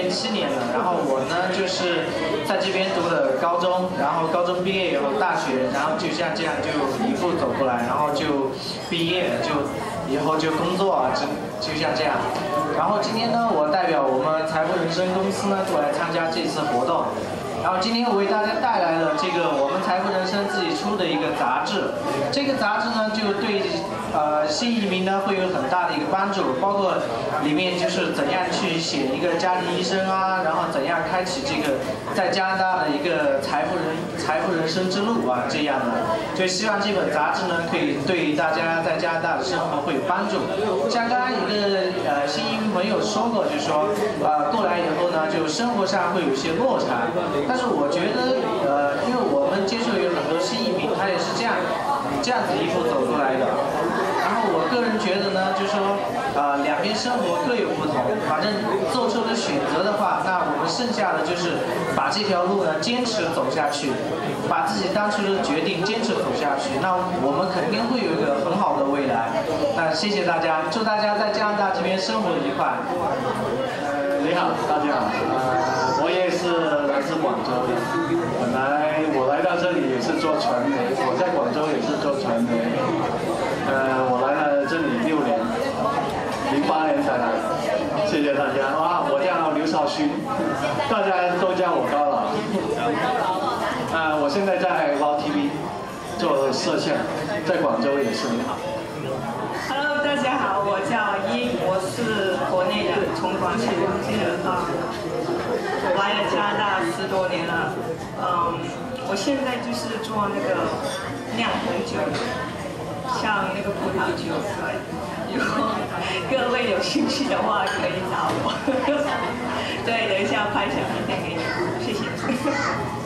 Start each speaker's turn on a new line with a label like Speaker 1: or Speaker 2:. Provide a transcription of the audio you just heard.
Speaker 1: 7年了，然后我呢就是在这边读的高中，然后高中毕业以后大学，然后就像这样就一步走过来，然后就毕业，就以后就工作啊，就像这样。然后今天呢，我代表我们财富人生公司呢过来参加这次活动。然后今天我为大家带来了这个我们财富人生自己出的一个杂志，这个杂志呢就对新移民呢会有很大的一个帮助，包括里面就是怎样去写一个家庭医生啊，然后怎样开启这个在加拿大的一个财富人生之路啊，这样的，就希望这本杂志呢可以对大家在加拿大的生活会有帮助。像刚刚一个新移民朋友说过，就是说过来以后呢，就生活上会有一些落差。但是我觉得，因为我们接触有很多新移民，他也是这样子一步走过来的。然后我个人觉得呢，就是说，两边生活各有不同，反正做出了选择的话，那我们剩下的就是把这条路呢坚持走下去，把自己当初的决定坚持走下去，那我们肯定会有一个很好的未来。那谢谢大家，祝大家在加拿大这边生活愉快。
Speaker 2: 你好，大家好，我也是来自广州的。本来我来到这里也是做传媒，我在广州也是做传媒。我来了这里6年，08年才来。谢谢大家。哇，我叫刘少勋，大家都叫我高老。我现在在 Wow TV 做摄像，在广州也是。
Speaker 3: Hello， 大家好，我叫伊，我是国内的，从广西过去的来了加拿大10多年了。我现在就是做那个酿红酒，像那个葡萄酒，对。如果各位有兴趣的话，可以找我。对，等一下拍小影片给你，谢谢。